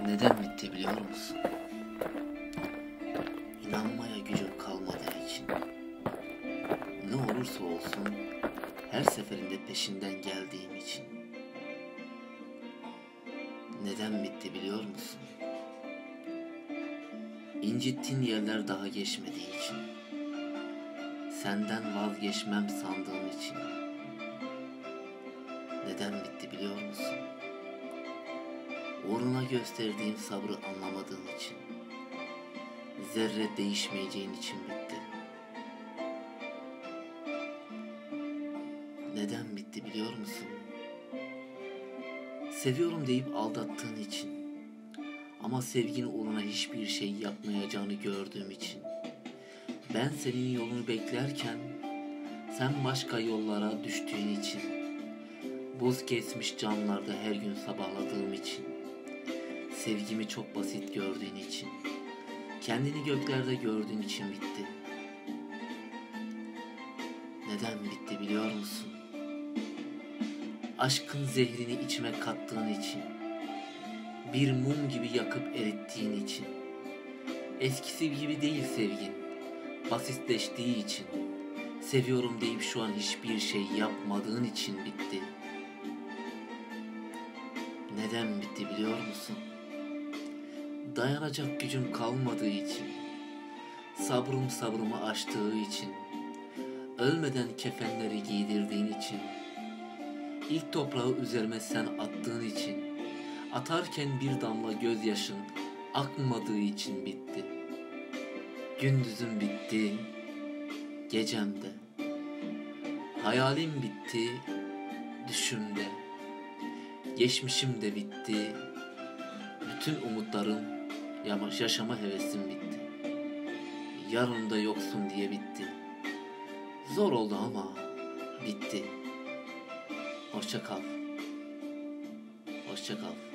Neden bitti biliyor musun? İnanmaya gücüm kalmadığı için. Ne olursa olsun her seferinde peşinden geldiğim için. Neden bitti biliyor musun? İncittiğin yerler daha geçmediği için. Senden vazgeçmem sandığım için. Neden bitti biliyor musun? Uğruna gösterdiğim sabrı anlamadığın için. Zerre değişmeyeceğin için bitti. Neden bitti biliyor musun? Seviyorum deyip aldattığın için. Ama sevgin uğruna hiçbir şey yapmayacağını gördüğüm için. Ben senin yolunu beklerken sen başka yollara düştüğün için. Buz kesmiş camlarda her gün sabahladığım için. Sevgimi çok basit gördüğün için. Kendini göklerde gördüğün için bitti. Neden bitti biliyor musun? Aşkın zehrini içime kattığın için. Bir mum gibi yakıp erittiğin için. Eskisi gibi değil sevgin. Basitleştiği için. Seviyorum deyip şu an hiçbir şey yapmadığın için bitti. Neden bitti biliyor musun? Dayanacak gücüm kalmadığı için. Sabrım sabrımı aştığı için. Ölmeden kefenleri giydirdiğin için. İlk toprağı üzerime sen attığın için. Atarken bir damla gözyaşın akmadığı için bitti. Gündüzüm bitti, gecemde. Hayalim bitti, düşümde. Geçmişim de bitti. Bütün umutlarım, yaşama hevesim bitti. Yarın da yoksun diye bitti. Zor oldu ama bitti. Hoşça kal. Hoşça kal.